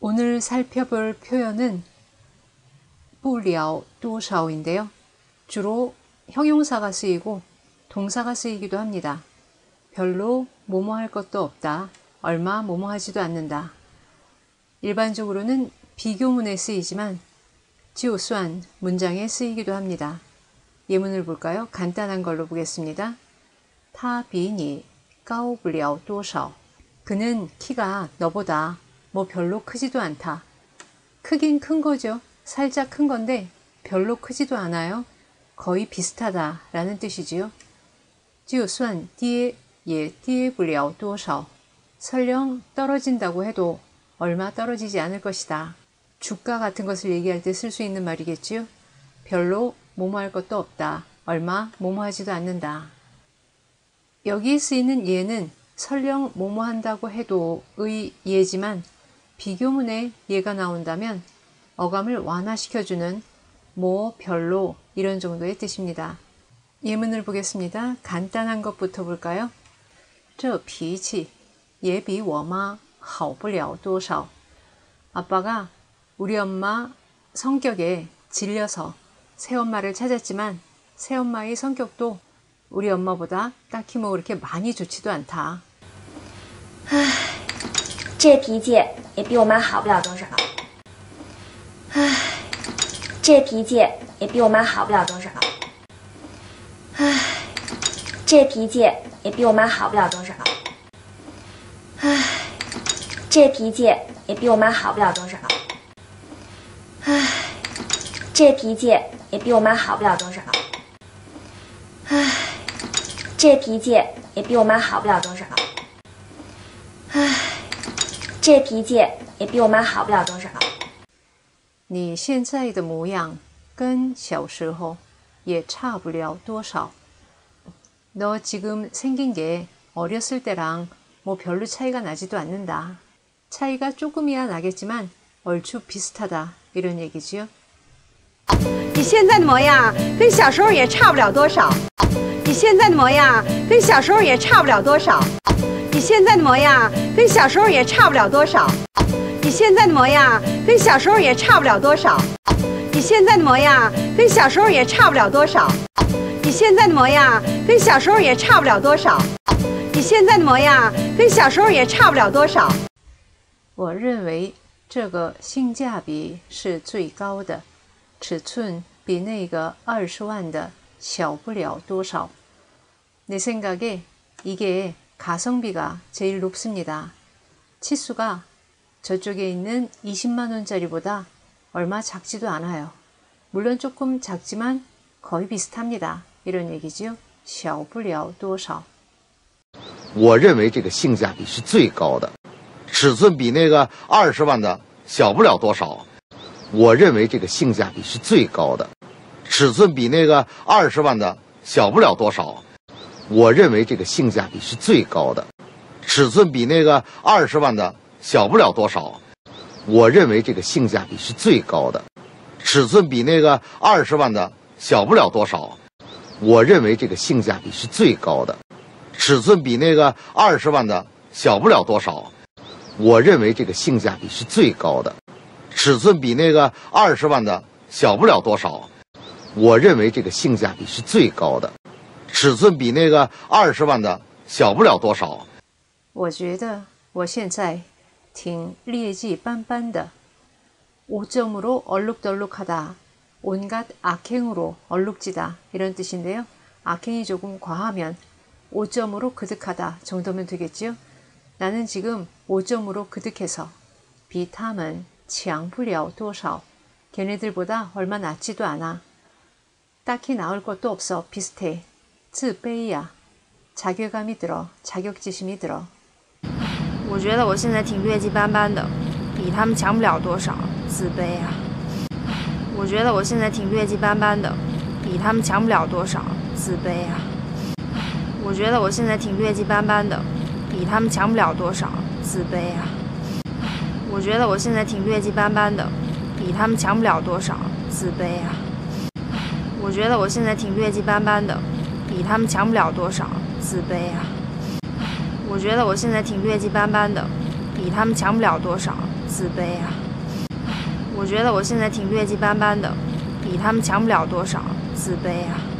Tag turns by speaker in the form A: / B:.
A: 오늘 살펴볼 표현은 不了多少인데요. 주로 형용사가 쓰이고 동사가 쓰이기도 합니다. 별로 뭐뭐 할 것도 없다. 얼마 뭐뭐 하지도 않는다. 일반적으로는 비교문에 쓰이지만 就算 문장에 쓰이기도 합니다. 예문을 볼까요? 간단한 걸로 보겠습니다. 他比你高不了多少. 그는 키가 너보다 뭐 별로 크지도 않다. 크긴 큰 거죠. 살짝 큰 건데 별로 크지도 않아요. 거의 비슷하다 라는 뜻이지요. 就算跌也跌不了多少. 설령 떨어진다고 해도 얼마 떨어지지 않을 것이다. 주가 같은 것을 얘기할 때 쓸 수 있는 말이겠지요. 별로 뭐뭐 할 것도 없다. 얼마 뭐뭐 하지도 않는다. 여기에 쓰이는 예는 설령 뭐뭐 한다고 해도의 예지만 비교문에 예가 나온다면 어감을 완화시켜주는 뭐, 별로 이런 정도의 뜻입니다. 예문을 보겠습니다. 간단한 것부터 볼까요? 这脾气也比我妈好不了多少. 아빠가 우리 엄마 성격에 질려서 새엄마를 찾았지만 새엄마의 성격도 우리 엄마보다 딱히 뭐 그렇게 많이 좋지도 않다.
B: 唉，这脾气也比我妈好不了多少。唉，这脾气也比我妈好不了多少。唉，这脾气也比我妈好不了多少。唉，这脾气也比我妈好不了多少。唉，这脾气也比我妈好不了多少。唉，这脾气也比我妈好不了多少。唉，这脾气也比我妈好不了多少。
A: 你现在的模样跟小时候也差不了多少. 너 지금 생긴 게 어렸을 때랑 뭐 별로 차이가 나지도 않는다. 차이가 조금이야 나겠지만 얼추 비슷하다 이런 얘기지요.
C: 你现在的模样跟小时候也差不了多少。你现在的模样跟小时候也差不了多少。你现在的模样跟小时候也差不了多少。你现在的模样跟小时候也差不了多少。你现在的模样跟小时候也差不了多少。你现在的模样跟小时候也差不了多少。你现在的模样跟小时候也差不了多少。
A: 我认为这个性价比是最高的，尺寸比那个20万的小不了多少. 내 생각에 이게 가성비가 제일 높습니다. 치수가 저쪽에 있는 20만 원짜리보다 얼마 작지도 않아요. 물론 조금 작지만 거의 비슷합니다. 이런 얘기지요. 小不了多少.
D: 我认为这个性价比是最高的，尺寸比那个20万的小不了多少。我认为这个性价比是最高的，尺寸比那个20万的小不了多少。我认为这个性价比是最高的，尺寸比那个20万的小不了多少。我认为这个性价比是最高的，尺寸比那个20万的小不了多少。我认为这个性价比是最高的，尺寸比那个20万的小不了多少。我认为这个性价比是最高的，尺寸比那个20万的小不了多少。我认为这个性价比是最高的，尺寸比那个20万的小不了多少。
A: 我觉得我现在挺劣迹斑斑的. 5점으로 얼룩덜룩하다. 온갖 악행으로 얼룩지다. 이런 뜻인데요. 악행이 조금 과하면 5점으로 그득하다 정도면 되겠지요. 나는 지금 5점으로 그득해서 比他们强不了多少. 걔네들보다 얼마 낫지도 않아. 딱히 나을 것도 없어. 비슷해. 自卑呀. 자괴감이 들어. 자격지심이 들어.
E: 我觉得我现在挺劣迹斑斑的，比他们强不了多少，自卑啊！我觉得我现在挺劣迹斑斑的，比他们强不了多少，自卑啊！我觉得我现在挺劣迹斑斑的，比他们强不了多少，自卑啊！我觉得我现在挺劣迹斑斑的，比他们强不了多少，自卑啊！我觉得我现在挺劣迹斑斑的，比他们强不了多少，自卑啊！我觉得我现在挺劣迹斑斑的，比他们强不了多少， 自卑啊！我觉得我现在挺劣迹斑斑的，比他们强不了多少，自卑啊！